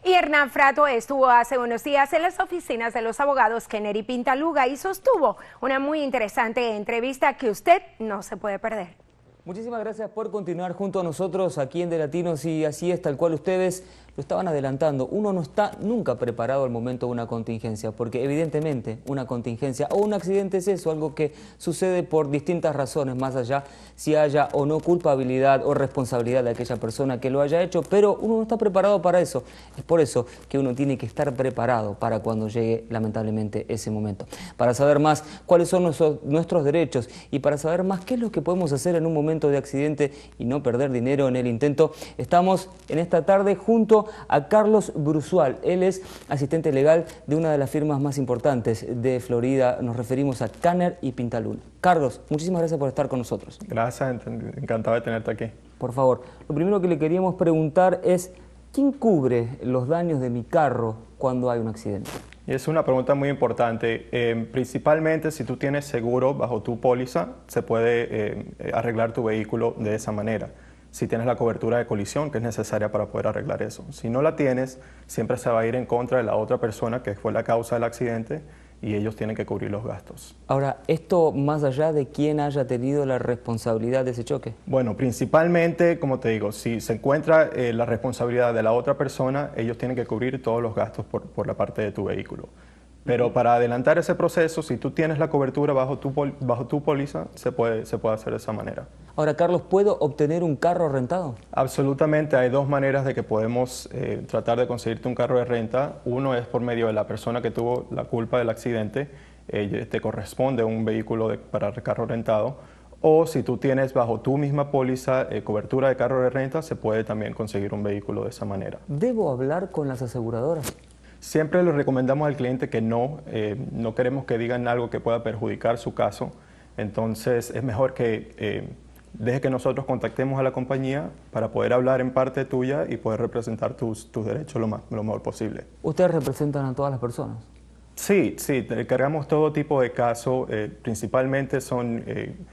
Y Hernán Frato estuvo hace unos días en las oficinas de los abogados Kenner y Pintaluga y sostuvo una muy interesante entrevista que usted no se puede perder. Muchísimas gracias por continuar junto a nosotros aquí en De Latinos, y así es, tal cual ustedes lo estaban adelantando. Uno no está nunca preparado al momento de una contingencia, porque evidentemente una contingencia o un accidente es eso, algo que sucede por distintas razones, más allá si haya o no culpabilidad o responsabilidad de aquella persona que lo haya hecho, pero uno no está preparado para eso. Es por eso que uno tiene que estar preparado para cuando llegue lamentablemente ese momento. Para saber más cuáles son nuestros derechos y para saber más qué es lo que podemos hacer en un momento de accidente y no perder dinero en el intento, estamos en esta tarde junto a Carlos Brusual. Él es asistente legal de una de las firmas más importantes de Florida. Nos referimos a Kenner y Pintaluga. Carlos, muchísimas gracias por estar con nosotros. Gracias, encantado de tenerte aquí. Por favor, lo primero que le queríamos preguntar es, ¿quién cubre los daños de mi carro cuando hay un accidente? Y es una pregunta muy importante. Principalmente si tú tienes seguro bajo tu póliza, se puede arreglar tu vehículo de esa manera. Si tienes la cobertura de colisión que es necesaria para poder arreglar eso. Si no la tienes, siempre se va a ir en contra de la otra persona que fue la causa del accidente y ellos tienen que cubrir los gastos. Ahora, ¿esto más allá de quién haya tenido la responsabilidad de ese choque? Bueno, principalmente, como te digo, si se encuentra la responsabilidad de la otra persona, ellos tienen que cubrir todos los gastos por la parte de tu vehículo. Pero para adelantar ese proceso, si tú tienes la cobertura bajo tu póliza, se puede hacer de esa manera. Ahora, Carlos, ¿puedo obtener un carro rentado? Absolutamente, hay dos maneras de que podemos tratar de conseguirte un carro de renta. Uno es por medio de la persona que tuvo la culpa del accidente, te corresponde un vehículo para carro rentado. O si tú tienes bajo tu misma póliza cobertura de carro de renta, se puede también conseguir un vehículo de esa manera. ¿Debo hablar con las aseguradoras? Siempre le recomendamos al cliente que no queremos que digan algo que pueda perjudicar su caso. Entonces es mejor que deje que nosotros contactemos a la compañía para poder hablar en parte tuya y poder representar tus derechos lo mejor posible. ¿Ustedes representan a todas las personas? Sí, cargamos todo tipo de casos, principalmente son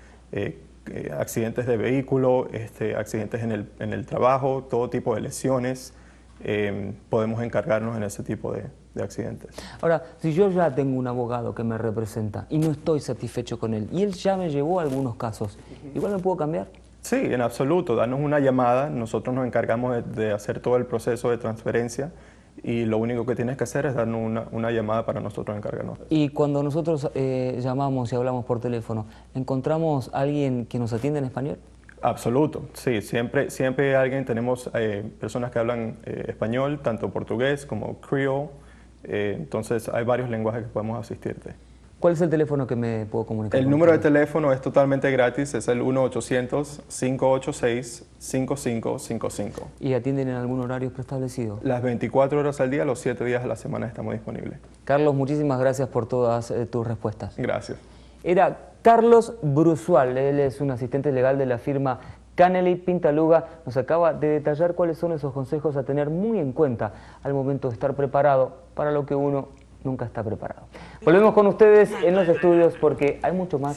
accidentes de vehículo, accidentes en el trabajo, todo tipo de lesiones. Podemos encargarnos en ese tipo de accidentes. Ahora, si yo ya tengo un abogado que me representa y no estoy satisfecho con él y él ya me llevó a algunos casos, ¿igual me puedo cambiar? Sí, en absoluto. Danos una llamada, nosotros nos encargamos de hacer todo el proceso de transferencia y lo único que tienes que hacer es darnos una llamada para nosotros encargarnos. Y cuando nosotros llamamos y hablamos por teléfono, ¿encontramos a alguien que nos atienda en español? Absoluto, sí, siempre tenemos personas que hablan español, tanto portugués como creole, entonces hay varios lenguajes que podemos asistirte. ¿Cuál es el teléfono que me puedo comunicar? El número de teléfono es totalmente gratis, es el 1-800-586-5555. ¿Y atienden en algún horario preestablecido? Las 24 horas al día, los 7 días a la semana estamos disponibles. Carlos, muchísimas gracias por todas tus respuestas. Gracias. Era Carlos Brusual, él es un asistente legal de la firma Kenner y Pintaluga. Nos acaba de detallar cuáles son esos consejos a tener muy en cuenta al momento de estar preparado para lo que uno nunca está preparado. Volvemos con ustedes en los estudios porque hay mucho más.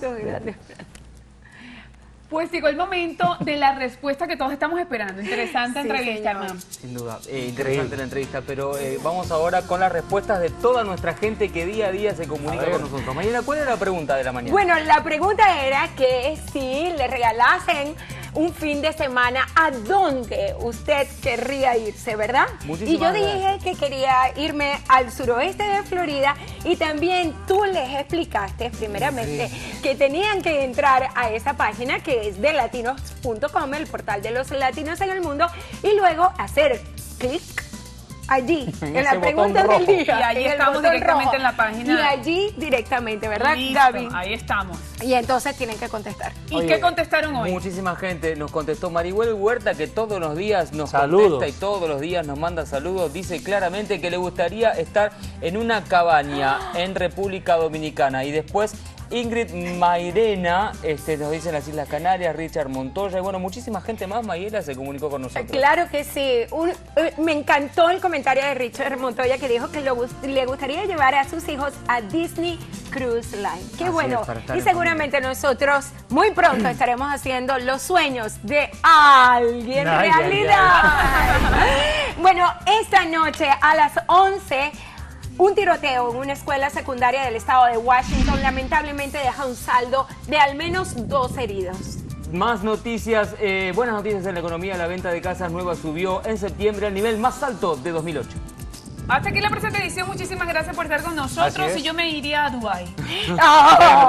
Pues llegó el momento de la respuesta que todos estamos esperando. Interesante entrevista, Hernán. Sin duda, interesante la entrevista, pero vamos ahora con las respuestas de toda nuestra gente que día a día se comunica con nosotros. Mañana, ¿cuál era la pregunta de la mañana? Bueno, la pregunta era que si le regalasen un fin de semana, ¿a dónde usted querría irse, verdad? Y yo dije que quería irme al suroeste de Florida y también tú les explicaste primeramente que tenían que entrar a esa página que es delatinos.com, el portal de los latinos en el mundo, y luego hacer clic allí, en la pregunta del día. Y allí estamos directamente en la página. Y allí directamente, ¿verdad, Listo, Gaby? ahí estamos. Y entonces tienen que contestar. ¿Y qué contestaron hoy? Muchísima gente nos contestó. Maribel Huerta, que todos los días nos contesta y todos los días nos manda saludos, dice claramente que le gustaría estar en una cabaña en República Dominicana. Y después Ingrid Mairena nos dice en las Islas Canarias, Richard Montoya y bueno, muchísima gente más. Mayela se comunicó con nosotros. Claro que sí. Me encantó el comentario de Richard Montoya que dijo que le gustaría llevar a sus hijos a Disney Cruise Line. Qué bueno. Y seguramente nosotros muy pronto estaremos haciendo los sueños de alguien realidad. Bueno. Bueno, esta noche a las 11, un tiroteo en una escuela secundaria del estado de Washington lamentablemente deja un saldo de al menos 2 heridos. Más noticias, buenas noticias en la economía. La venta de casas nuevas subió en septiembre al nivel más alto de 2008. Hasta aquí la presente edición. Muchísimas gracias por estar con nosotros y yo me iría a Dubái.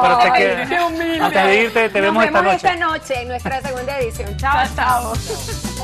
Antes de irte, te vemos esta noche. Nos vemos esta noche en nuestra segunda edición. Chao, chao.